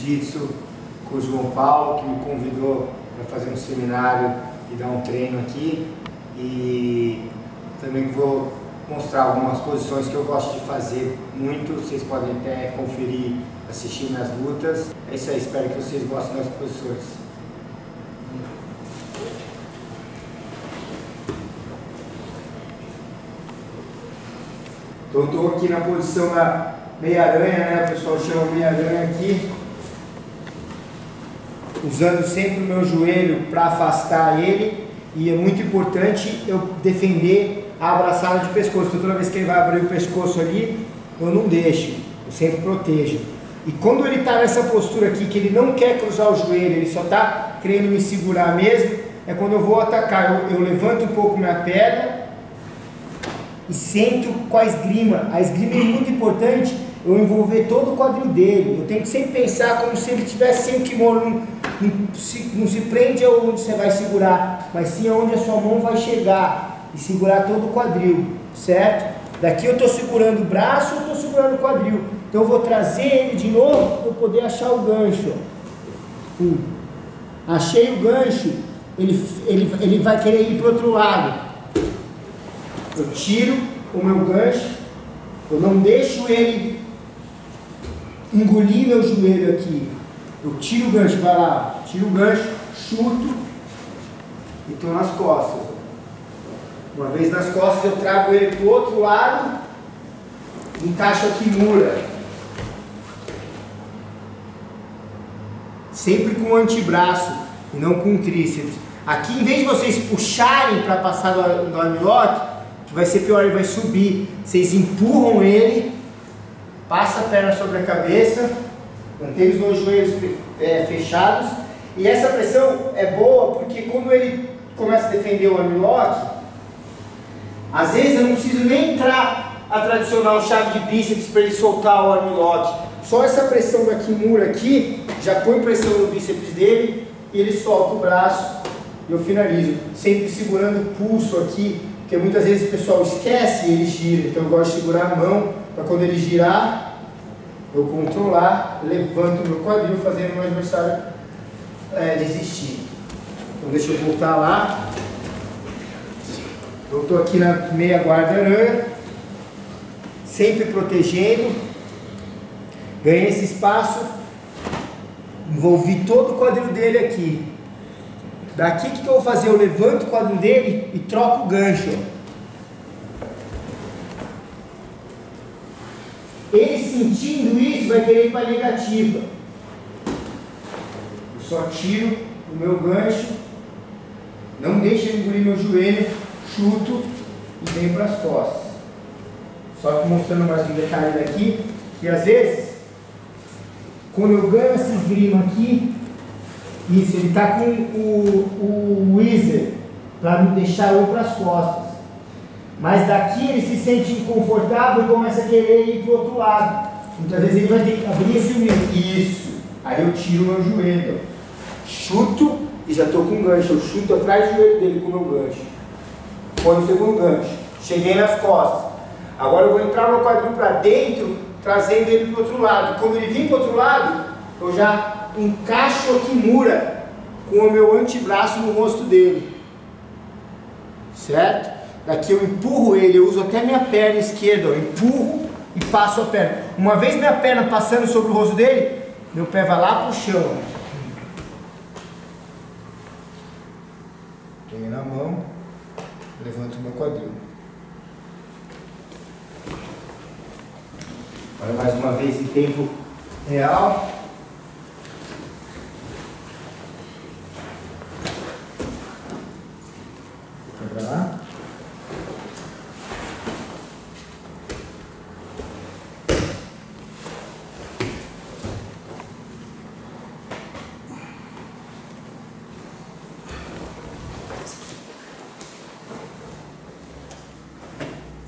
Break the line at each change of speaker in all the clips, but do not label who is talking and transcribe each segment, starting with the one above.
jiu-jitsu com o João Paulo, que me convidou para fazer um seminário e dar um treino aqui. E também vou mostrar algumas posições que eu gosto de fazer muito. Vocês podem até conferir, assistir minhas lutas. É isso aí, espero que vocês gostem das posições. Então, eu estou aqui na posição da meia-aranha, né? O pessoal chama meia-aranha aqui. Usando sempre o meu joelho para afastar ele. E é muito importante eu defender a abraçada de pescoço. Então, toda vez que ele vai abrir o pescoço ali, eu não deixo. Eu sempre protejo. E quando ele está nessa postura aqui, que ele não quer cruzar o joelho, ele só está querendo me segurar mesmo, é quando eu vou atacar. Eu levanto um pouco minha perna e sento com a esgrima. A esgrima é muito importante, eu envolver todo o quadril dele. Eu tenho que sempre pensar como se ele estivesse sem o kimono. Não se prende aonde você vai segurar, mas sim aonde a sua mão vai chegar e segurar todo o quadril, certo? Daqui eu estou segurando o braço, eu estou segurando o quadril. Então eu vou trazer ele de novo para eu poder achar o gancho. Achei o gancho, ele vai querer ir para o outro lado. Eu tiro o meu gancho, eu não deixo ele engolir meu joelho aqui. Eu tiro o gancho, vai lá, tiro o gancho, chuto e estou nas costas. Uma vez nas costas eu trago ele para o outro lado, encaixo a kimura. Sempre com o antebraço e não com o tríceps. Aqui, em vez de vocês puxarem para passar do armlock, que vai ser pior, ele vai subir. Vocês empurram ele, passa a perna sobre a cabeça, mantém os dois joelhos fechados. E essa pressão é boa porque quando ele começa a defender o armlock, às vezes eu não preciso nem entrar a tradicional chave de bíceps para ele soltar o armlock. Só essa pressão da kimura aqui já põe pressão no bíceps dele e ele solta o braço e eu finalizo. Sempre segurando o pulso aqui, porque muitas vezes o pessoal esquece e ele gira. Então eu gosto de segurar a mão para quando ele girar, eu controlar, levanto o meu quadril, fazendo o meu adversário desistir. Então deixa eu voltar lá. Eu estou aqui na meia guarda-aranha, sempre protegendo. Ganhei esse espaço, envolvi todo o quadril dele aqui. Daqui o que eu vou fazer? Eu levanto o quadril dele e troco o gancho. Ele sentindo isso vai querer ir para a negativa. Eu só tiro o meu gancho, não deixo ele engolir meu joelho, chuto e venho para as costas. Só que mostrando mais um detalhe daqui, que às vezes, quando eu ganho essa esgrima aqui, isso, ele está com o whizzer para não deixar eu ir para as costas. Mas daqui ele se sente inconfortável e começa a querer ir para o outro lado. Muitas vezes ele vai ter que abrir esse whizzer. Isso. Aí eu tiro o meu joelho. Chuto e já estou com o gancho. Eu chuto atrás do joelho dele com o meu gancho. Põe o segundo gancho. Cheguei nas costas. Agora eu vou entrar meu quadril para dentro, trazendo ele para o outro lado. Quando ele vir para o outro lado, eu já encaixo a kimura com o meu antebraço no rosto dele. Certo? Daqui eu empurro ele, eu uso até minha perna esquerda, eu empurro e passo a perna. Uma vez minha perna passando sobre o rosto dele, meu pé vai lá para o chão. Tenho na mão, levanto o meu quadril. Agora mais uma vez em tempo real. Vai pra lá.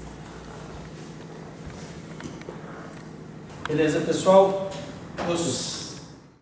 Beleza, pessoal? Os